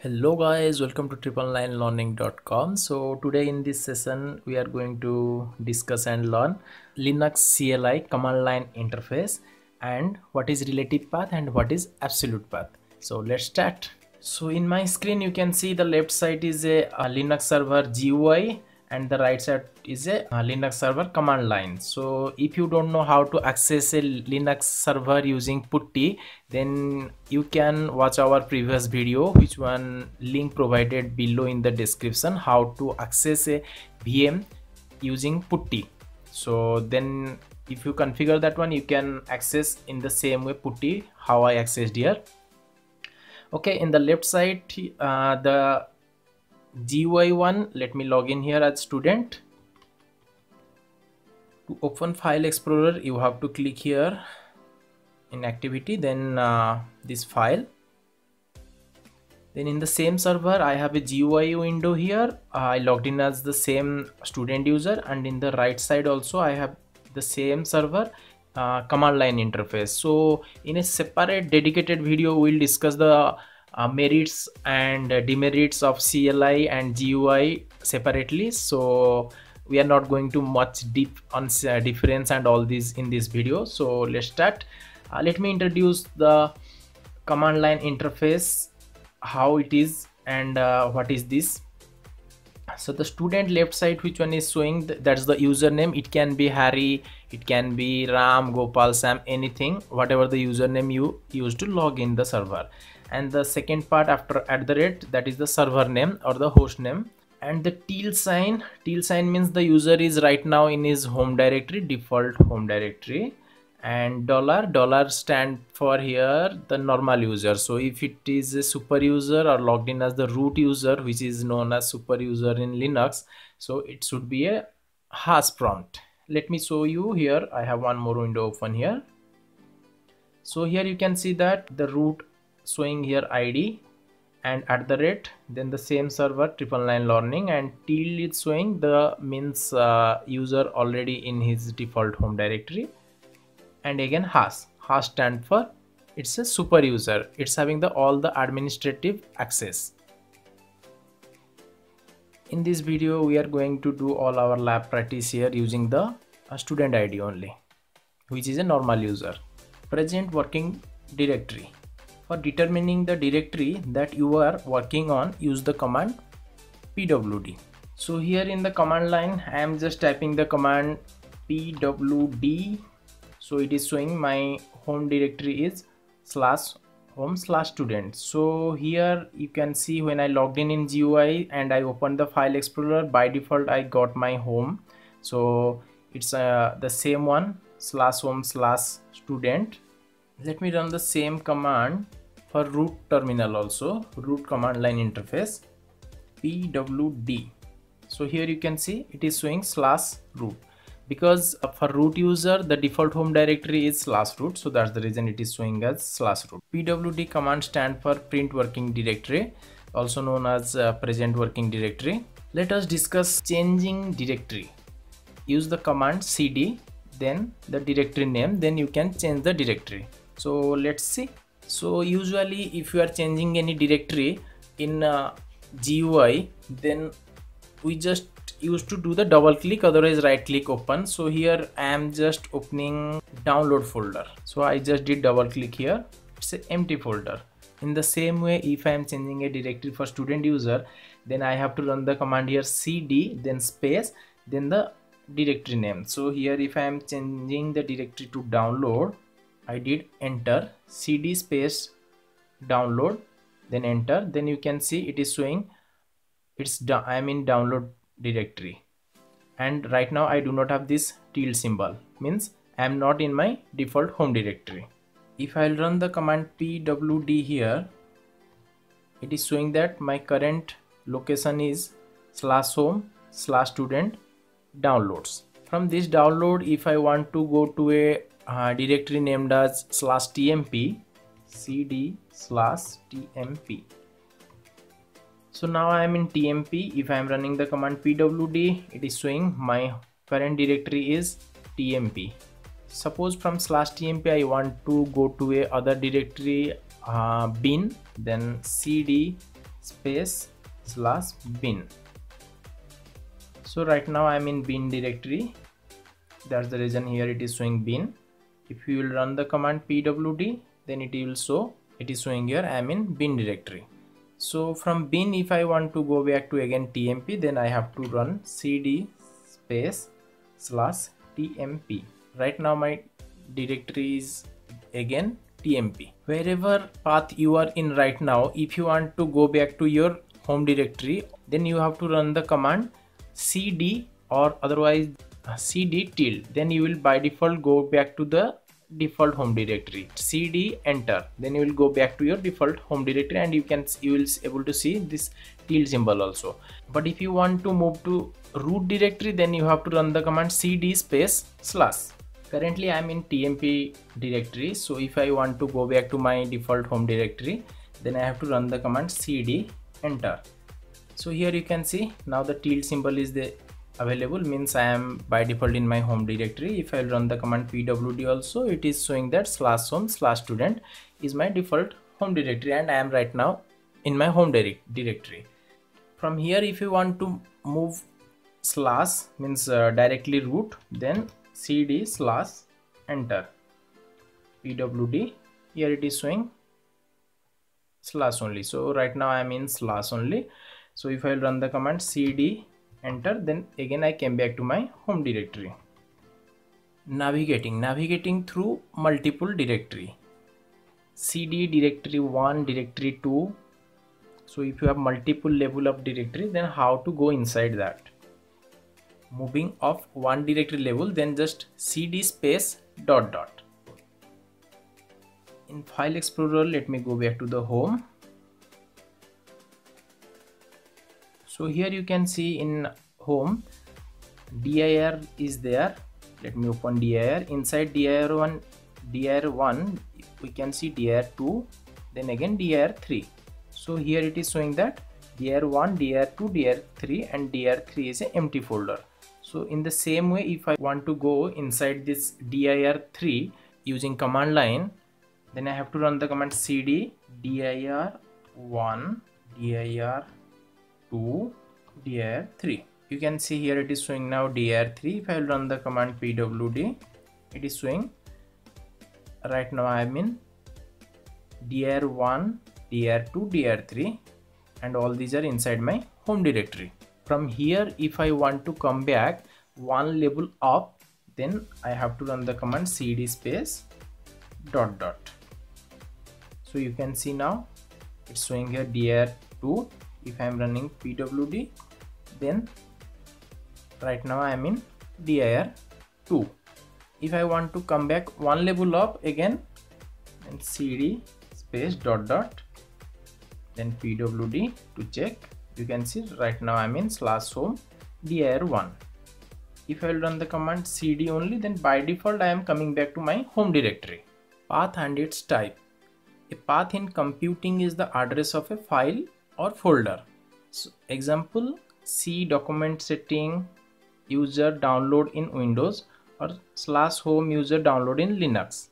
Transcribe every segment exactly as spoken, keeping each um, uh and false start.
Hello guys, welcome to triple nine learning dot com. So today in this session we are going to discuss and learn Linux C L I command line interface and what is relative path and what is absolute path. So let's start. So in my screen you can see the left side is a, a Linux server G U I and the right side is a, a Linux server command line. So if you don't know how to access a Linux server using PuTTY, then you can watch our previous video, which one link provided below in the description, how to access a V M using PuTTY. So then if you configure that one, you can access in the same way PuTTY how I accessed here. Okay, in the left side uh, the G U I one, let me log in here as student. To open File Explorer, you have to click here in activity, then uh, this file. Then in the same server, I have a G U I window here. Uh, I logged in as the same student user, and in the right side also I have the same server uh, command line interface. So in a separate dedicated video, we'll discuss the Uh, merits and uh, demerits of C L I and G U I separately, so we are not going to much deep on uh, difference and all these in this video. So let's start. Uh, let me introduce the command line interface, how it is and uh, what is this. So the student left side, which one is showing, th that's the username. It can be Harry, it can be Ram, Gopal, Sam, anything, whatever the username you use to log in the server. And the second part after at the rate, that is the server name or the host name. And the tilde sign, tilde sign means the user is right now in his home directory, default home directory. And dollar, dollar stand for here the normal user. So if it is a super user or logged in as the root user, which is known as super user in Linux, so it should be a hash prompt. Let me show you here. I have one more window open here. So here you can see that the root showing here I D and at the rate, then the same server triple nine learning, and tilde is showing the means uh, user already in his default home directory. And again hash, hash stand for it's a super user, it's having the all the administrative access. In this video we are going to do all our lab practice here using the uh, student I D only, which is a normal user. Present working directory. For determining the directory that you are working on, use the command P W D. So here in the command line, I am just typing the command P W D. So it is showing my home directory is slash home slash student. So here you can see when I logged in in G U I and I opened the file explorer, by default I got my home. So it's uh, the same one, slash home slash student. Let me run the same command for root terminal also, root command line interface, P W D. So here you can see it is showing slash root, because for root user the default home directory is slash root, so that's the reason it is showing as slash root. P W D command stand for print working directory, also known as uh, present working directory. Let us discuss changing directory. Use the command C D, then the directory name, then you can change the directory. So let's see. So usually if you are changing any directory in uh, G U I, then we just used to do the double click, otherwise right click open. So here I am just opening download folder. So I just did double click here, it's an empty folder. In the same way, if I am changing a directory for student user, then I have to run the command here C D, then space, then the directory name. So here if I am changing the directory to download, I did enter C D space download, then enter, then you can see it is showing it's I am in download directory, and right now I do not have this tilde symbol, means I am not in my default home directory. If I run the command P W D here, it is showing that my current location is slash home slash student downloads. From this download, if I want to go to a Uh, directory named as slash tmp, cd slash tmp. So now I am in tmp. If I am running the command pwd, it is showing my current directory is tmp. Suppose from slash tmp I want to go to a other directory, uh, bin, then cd space slash bin. So right now I am in bin directory. That's the reason here it is showing bin. If you will run the command pwd, then it will show, it is showing here I am in bin directory. So from bin, if I want to go back to again tmp, then I have to run cd space slash tmp. Right now my directory is again tmp. Wherever path you are in right now, if you want to go back to your home directory, then you have to run the command cd or otherwise cd tilde. Then you will by default go back to the default home directory. Cd enter, then you will go back to your default home directory, and you can you will able to see this tilde symbol also. But if you want to move to root directory, then you have to run the command cd space slash. Currently I am in tmp directory, so if I want to go back to my default home directory, then I have to run the command cd enter. So here you can see now the tilde symbol is the available, means I am by default in my home directory. If I run the command pwd also, it is showing that slash home slash student is my default home directory, and I am right now in my home direct directory. From here, if you want to move slash, means uh, directly root, then cd slash enter pwd. Here it is showing slash only, so right now I am in slash only. So if I run the command cd enter, then again I came back to my home directory. Navigating navigating through multiple directory, cd directory one, directory two. So if you have multiple level of directory, then how to go inside that? Moving off one directory level, then just cd space dot dot. In file explorer, let me go back to the home. So here you can see in home dir is there. Let me open dir. Inside dir one, dir one we can see dir two, then again dir three. So here it is showing that dir one, dir two, dir three, and dir three is an empty folder. So in the same way, if I want to go inside this dir three using command line, then I have to run the command cd dir one, dir two, dir three. You can see here it is showing now dir three. If I run the command pwd, it is showing right now I am in dir one, dir two, dir three, and all these are inside my home directory. From here, if I want to come back one level up, then I have to run the command cd space dot dot. So you can see now it's showing here dir two. If I am running pwd, then right now I am in dir two. If I want to come back one level up again, then cd space dot dot, then pwd to check. You can see right now I am in slash home dir one. If I will run the command cd only, then by default I am coming back to my home directory. Path and its type. A path in computing is the address of a file or folder. So example, C document setting user download in Windows, or slash home user download in Linux.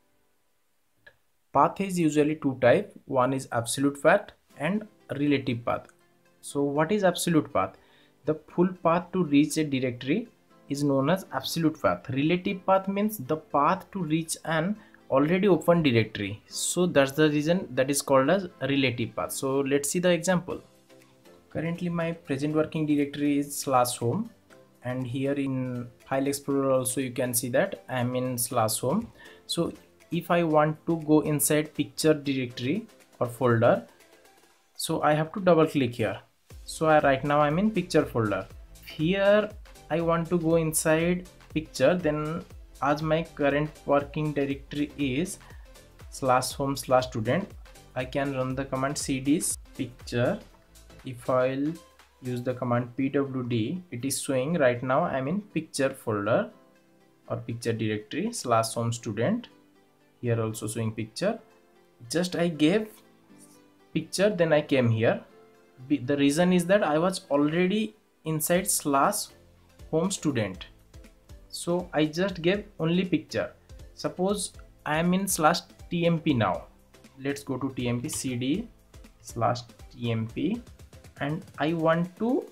Path is usually two type. One is absolute path and relative path. So what is absolute path? The full path to reach a directory is known as absolute path. Relative path means the path to reach an already open directory. So that's the reason that is called as relative path. So let's see the example. Currently my present working directory is slash home, and here in file explorer also you can see that I am in slash home. So if I want to go inside picture directory or folder, so I have to double click here. So I, right now I'm in picture folder. Here I want to go inside picture, then as my current working directory is slash home slash student, I can run the command cd picture. If I'll use the command pwd, it is showing right now I'm in picture folder or picture directory slash home student. Here also showing picture. Just I gave picture, then I came here. The reason is that I was already inside slash home student, so I just gave only picture. Suppose I am in slash tmp now. Let's go to tmp cd slash tmp, and I want to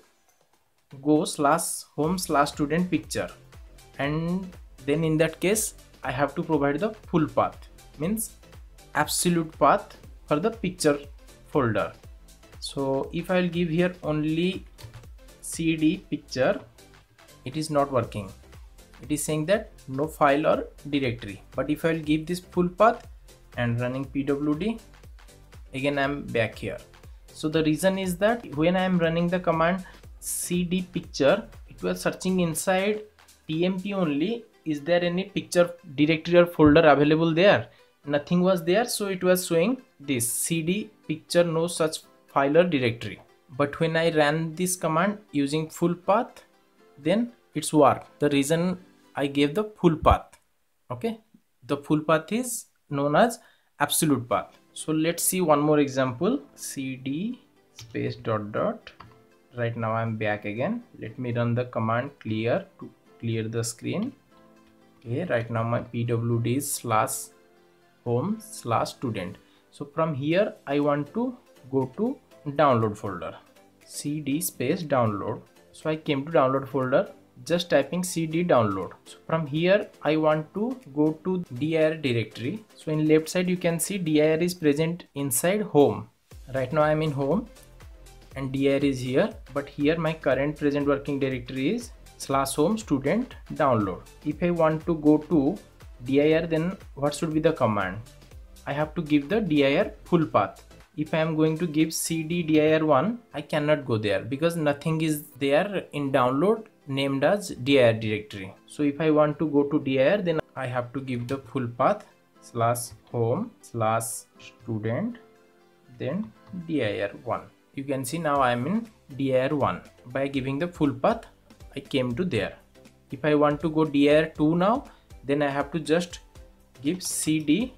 go slash home slash student picture, and then in that case I have to provide the full path, means absolute path for the picture folder. So if I'll give here only cd picture, it is not working. It is saying that no file or directory. But if I'll give this full path and running pwd, again I'm back here. So the reason is that when I am running the command cd picture, it was searching inside tmp only, is there any picture directory or folder available there? Nothing was there, so it was showing this cd picture, no such file or directory. But when I ran this command using full path, then it's work. The reason I gave the full path. Okay, the full path is known as absolute path. So let's see one more example. Cd space dot dot. Right now I'm back again. Let me run the command clear to clear the screen. Okay, right now my pwd is slash home slash student. So from here I want to go to download folder, cd space download. So I came to download folder, just typing cd download. So from here I want to go to dir directory. So in left side you can see dir is present inside home. Right now I am in home and dir is here, but here my current present working directory is slash home student download. If I want to go to dir, then what should be the command? I have to give the dir full path. If I am going to give cd dir one, I cannot go there because nothing is there in download named as dir directory. So if I want to go to dir, then I have to give the full path slash home slash student, then dir one. You can see now I am in dir one. By giving the full path, I came to there. If I want to go dir two now, then I have to just give cd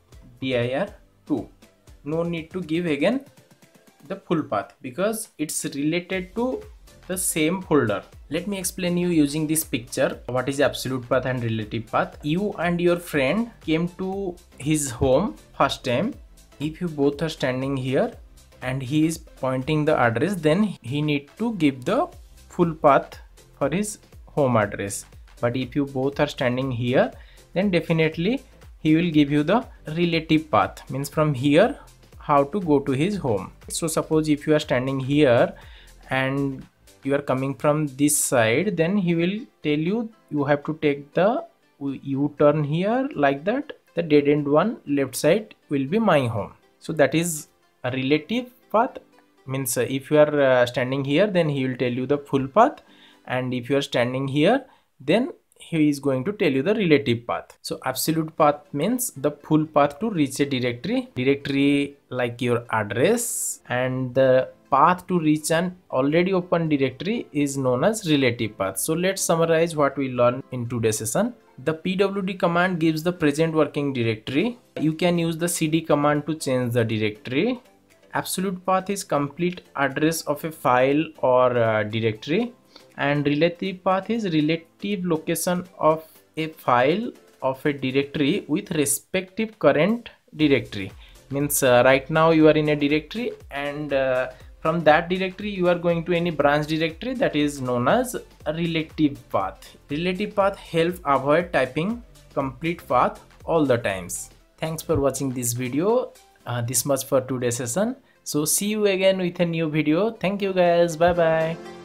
dir two. No need to give again the full path because it's related to the same folder. Let me explain you using this picture what is absolute path and relative path. You and your friend came to his home first time. If you both are standing here and he is pointing the address, then he need to give the full path for his home address. But if you both are standing here, then definitely he will give you the relative path, means from here how to go to his home. So suppose if you are standing here and you are coming from this side, then he will tell you you have to take the U-turn here, like that. The dead end one left side will be my home. So that is a relative path, means uh, if you are uh, standing here, then he will tell you the full path, and if you are standing here, then he is going to tell you the relative path. So absolute path means the full path to reach a directory, directory like your address, and the path to reach an already open directory is known as relative path. So let's summarize what we learned in today's session. The pwd command gives the present working directory. You can use the cd command to change the directory. Absolute path is complete address of a file or uh, directory, and relative path is relative location of a file of a directory with respective current directory. Means uh, right now you are in a directory, and uh, from that directory you are going to any branch directory, that is known as a relative path. Relative path help avoid typing complete path all the times. Thanks for watching this video. Uh, this much for today's session. So see you again with a new video. Thank you guys. Bye bye.